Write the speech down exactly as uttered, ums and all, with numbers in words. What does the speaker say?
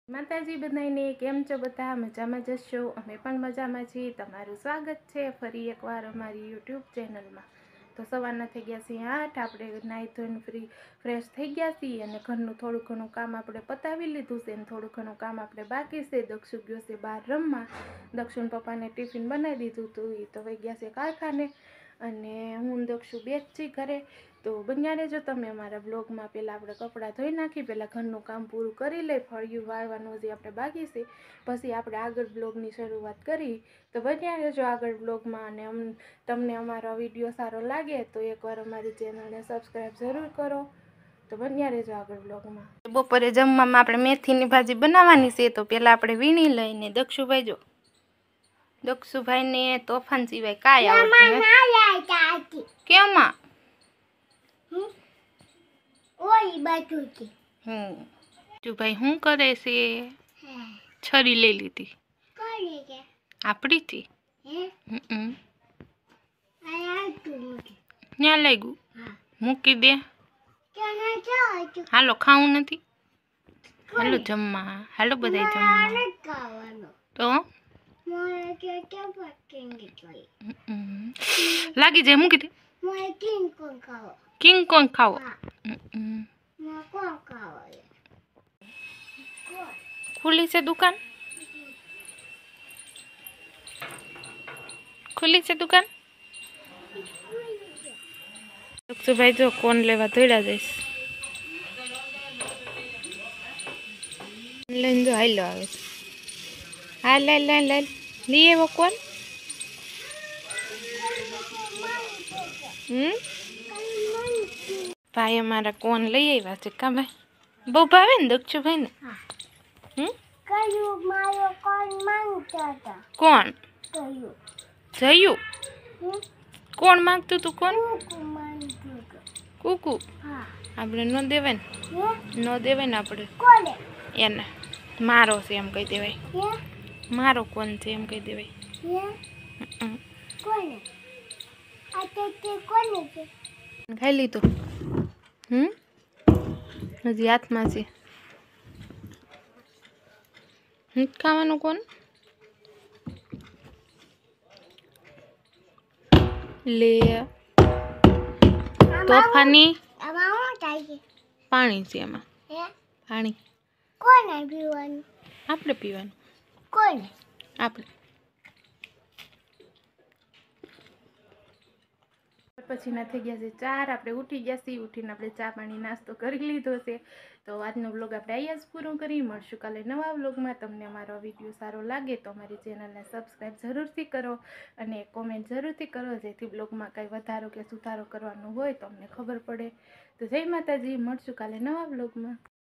માતાજી બધાને કેમ છો? બધા મજામાં જશો? અમે પણ મજામાં છીએ। તમારું સ્વાગત છે ફરી એકવાર અમારી યુટ્યુબ ચેનલમાં। તો સવારના થઈ ગયા છે આઠ, આપણે નાહી ધોઈને ફ્રી ફ્રેશ થઈ ગયા છીએ અને ઘરનું થોડું ઘણું કામ આપણે પતાવી લીધું છે અને થોડું ઘણું કામ આપણે બાકી છે। દક્ષુ ગયો છે બહાર રમવા। દક્ષુના પપ્પાને ટિફિન બનાવી દીધું હતું, એ તો વહી ગયા છે કારખાને અને હું દક્ષુ બે જ છીએ ઘરે। તો બન્યા રહેજો તમે અમારા બ્લોગમાં। પહેલાં આપણે કપડાં ધોઈ નાખી, પહેલાં ઘરનું કામ પૂરું કરી લઈ, ફળિયું વાળવાનું જે આપણે બાકી છે, પછી આપણે આગળ બ્લોગની શરૂઆત કરી। તો બન્યા રહેજો આગળ બ્લોગમાં અને અમ તમને અમારો વિડીયો સારો લાગે તો એકવાર અમારી ચેનલને સબસ્ક્રાઈબ જરૂર કરો। તો બન્યા રહેજો આગળ બ્લોગમાં। બપોરે જમવામાં આપણે મેથીની ભાજી બનાવવાની છે, તો પહેલાં આપણે વીણી લઈને દક્ષુભાઈ જો દક્ષુભાઈને તોફાન સિવાય કાંઈ આવડતું નથી। કેમાં હમ ભાઈ શું કરે છે? છરી લઈ લીધી આપડી થી હમ ત્યાં લાગ્યું મૂકી દે। હાલો ખાવું નથી? હાલો જમવા, હાલો બધા જમવા। તો લાગી જાય મૂકી દે। કિંગ કોંગ ખાવો? ખુલ્લી છે દુકાન? ખુલ્લી છે દુકાન? દક્ષુભાઈ જો કોણ લેવા દોડ્યા જઈશ લઈને જો હાલો આવે છે। હા લે લે લે લઈ એવો કોણ? હમ ભાઈ અમારા કોણ લઈ આવ્યા છે કા ભાઈ? બહુ ભાવે ને દક્ષુભાઈ ને? હમ કોણ? જયું? કોણ માંગતું તું? કોણ? કુકુ? આપણે ન દેવાય ને, ન દેવાય ને આપણે એને મારો છે એમ કહી દેવાય। મારો કોણ છે એમ કહી દેવાય। ખાઈ લીધું? હમ હજી હાથમાં છે ખાવાનું? કોણ લે તોફાની? પાણી છે એમાં, પાણી આપણે પીવાનું। આપણે પછી ના થઈ ગયા છે ચાર, આપણે ઉઠી ગયા છીએ, ઉઠીને આપણે ચા પાણી નાસ્તો કરી લીધો છે। તો આજનો વ્લોગ આપણે અહીંયા જ પૂરો કરી, મળશું કાલે નવા વ્લોગમાં। તમને અમારો વિડીયો સારો લાગે તો અમારી ચેનલને સબસ્ક્રાઈબ જરૂરથી કરો અને કોમેન્ટ જરૂરથી કરો, જેથી બ્લોગમાં કંઈ વધારો કે સુધારો કરવાનો હોય તો અમને ખબર પડે। તો જય માતાજી, મળશું કાલે નવા વ્લોગમાં।